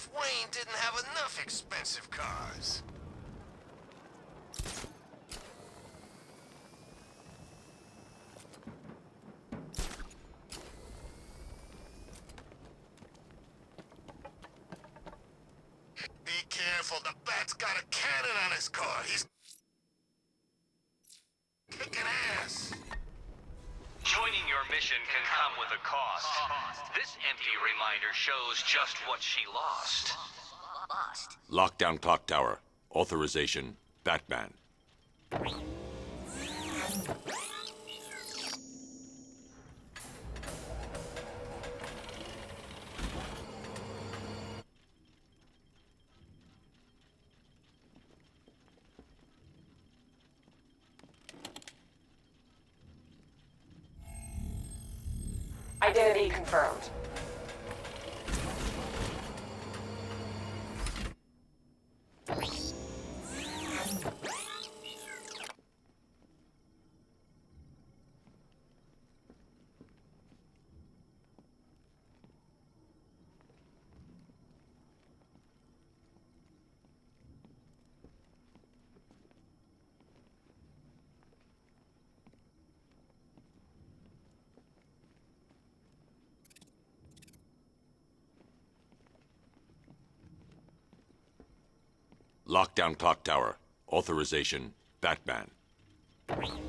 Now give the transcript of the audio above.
Wayne didn't have enough expensive cars. Be careful, the Bat's got a cannon on his car. He's kicking ass. Joining your mission can come with a cost. This empty reminder shows just what she lost. Lockdown clock tower. Authorization, Batman. Identity confirmed. Lockdown clock tower. Authorization, Batman.